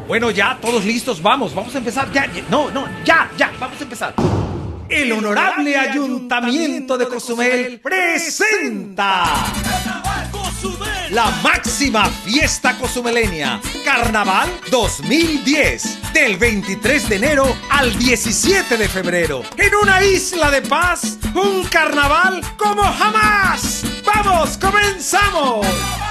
Bueno, ya, todos listos, vamos a empezar. Ya, ya, vamos a empezar. El Honorable Ayuntamiento de Cozumel presenta la máxima fiesta cozumeleña, Carnaval 2010, del 23 de enero al 17 de febrero, en una isla de paz, un carnaval como jamás. ¡Vamos, comenzamos!